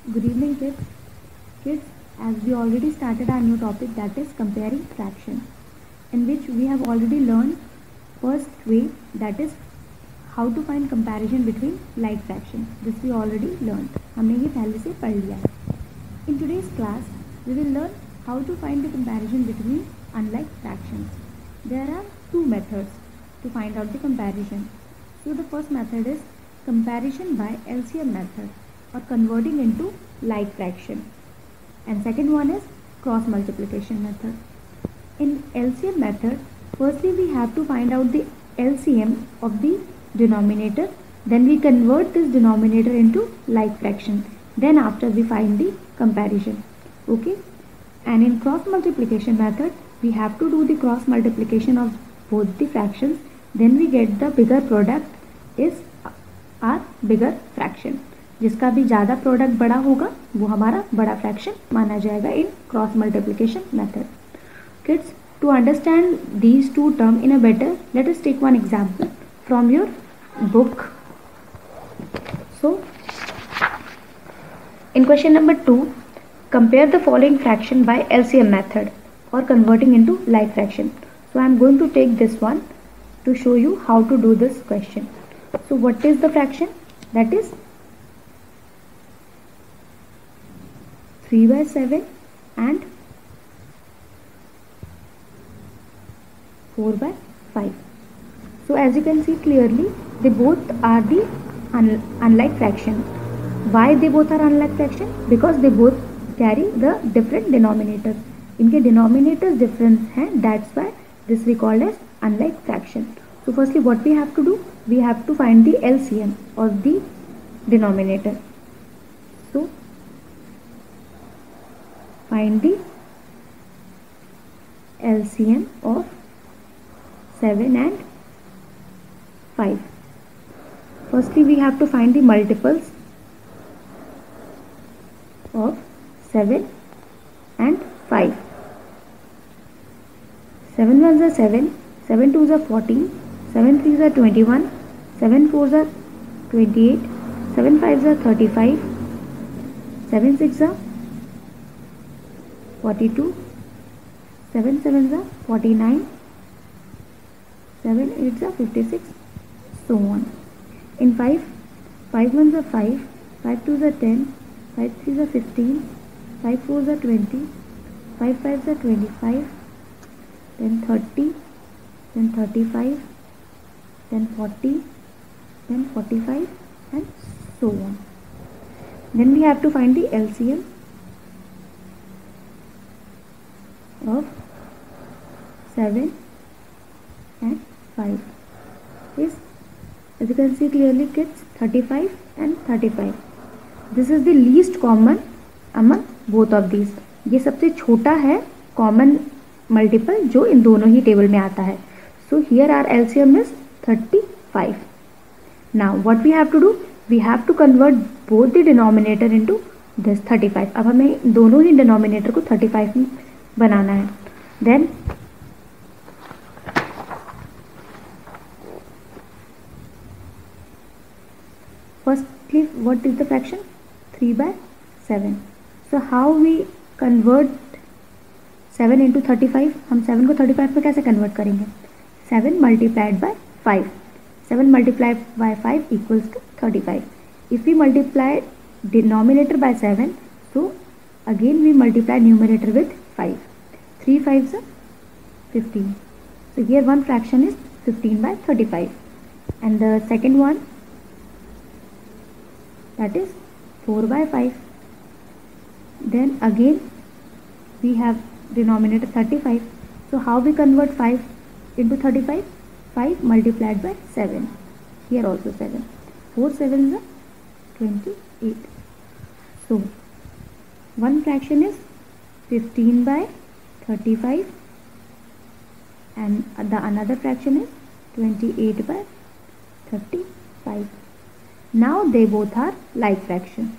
Good evening, kids. Kids, as we already started our new topic, that is comparing fraction, in which we have already learned first way, that is how to find comparison between like fraction. This we already learned. हमने ये पहले से पढ़ लिया है. In today's class, we will learn how to find the comparison between unlike fractions. There are two methods to find out the comparison. So the first method is comparison by LCM method or converting into like fraction, and second one is cross multiplication method. In LCM method, firstly we have to find out the LCM of the denominator, then we convert this denominator into like fraction, then after we find the comparison. Okay, and in cross multiplication method we have to do the cross multiplication of both the fractions, then we get the bigger product is our bigger fraction. जिसका भी ज़्यादा product बड़ा होगा वो हमारा बड़ा fraction माना जाएगा in cross multiplication method. Kids, to understand these two term in a better, let us take one example from your book. So in question number 2, compare the following fraction by LCM method or converting into like fraction. So I am going to take this one to show you how to do this question. So what is the fraction? That is 3 by 7 and 4 by 5. So as you can see clearly, they both are the unlike fraction. Why they both are unlike fraction? Because they both carry the different denominators. इनके denominators different हैं, that's why this we called as unlike fraction. So firstly what we have to do? We have to find the LCM of the denominator. So find the LCM of 7 and 5. Firstly we have to find the multiples of 7 and 5. 7 ones are 7, 7 twos are 14, 7 threes are 21, 7 fours are 28, 7 fives are 35, 7 sixes are 42, 7 sevens are 49, 7 eights are 56, so on. In 5, 5 ones are 5, 5 twos are 10, 5 threes are 15, 5 fours are 20, 5 fives are 25, then 30, then 35, then 40, then 45, and so on. Then we have to find the LCM of 7 and 5 is, as you can see clearly kids, 35 and 35. This is the least common among both of these. ये सबसे छोटा है common multiple जो इन दोनों ही table में आता है. So here our LCM is 35. Now what we have to do? We have to convert both the denominator into this 35. अब हमें दोनों ही denominator को 35 में बनाना है. Then firstly what is the fraction? 3 by 7. So how we convert 7 into 35? हम 7 को 35 में कैसे convert करेंगे? 7 multiplied by 5. 7 multiplied by 5 equals to 35. If we multiply denominator by 7, so again we multiply numerator with 5. 3 fives are 15. So here one fraction is 15 by 35. And the second one, that is 4 by 5. Then again we have denominator 35. So how we convert 5 into 35? 5 multiplied by 7. Here also 7. 4 sevens are 28. So one fraction is 15 by 35 and the another fraction is 28 by 35. Now they both are like fraction.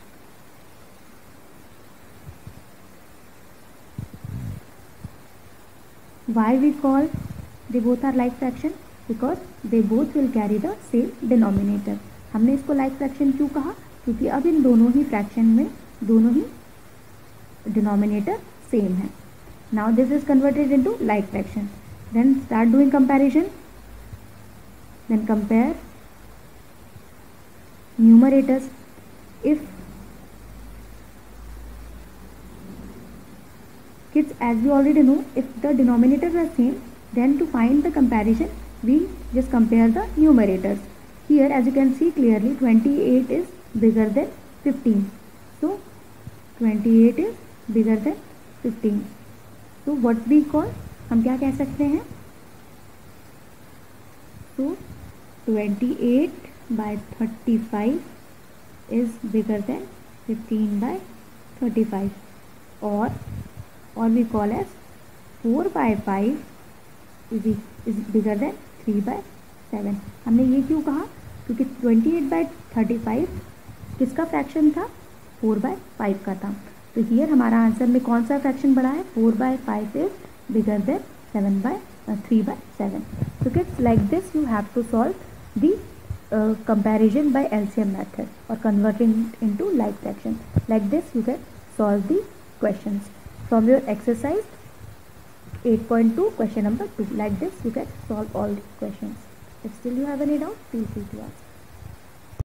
Why we call they both are like fraction? Because they both will carry the same denominator. हमने इसको like fraction क्यों कहा? क्योंकि अब इन दोनों ही fraction में दोनों ही डिनोमिनेटर सेम है. Now this is converted into like fraction. Then start doing comparison. Then compare numerators. If kids, as we already know, if the denominators are same, then to find the comparison we just compare the numerators. Here as you can see clearly 28 is bigger than 15. So 28 is bigger than 15. तो what we call, हम क्या कह सकते हैं? तो 28 by 35 is bigger than 15 by 35, or we call as 4 by 5 is bigger than 3 by 7. हमने ये क्यों कहा? क्योंकि 28 by 35 किसका फ्रैक्शन था? 4 by 5 का था. तो हियर हमारा आंसर में कौन सा फ्रैक्शन बड़ा है? 4 by 5 is bigger than 3 by 7. So kids, like this you have to solve the comparison by LCM method or converting it into like fraction. Like this you can solve the questions from your exercise 8.2 question number 2. Like this you can solve all the questions. If still you have any doubt, feel free to ask.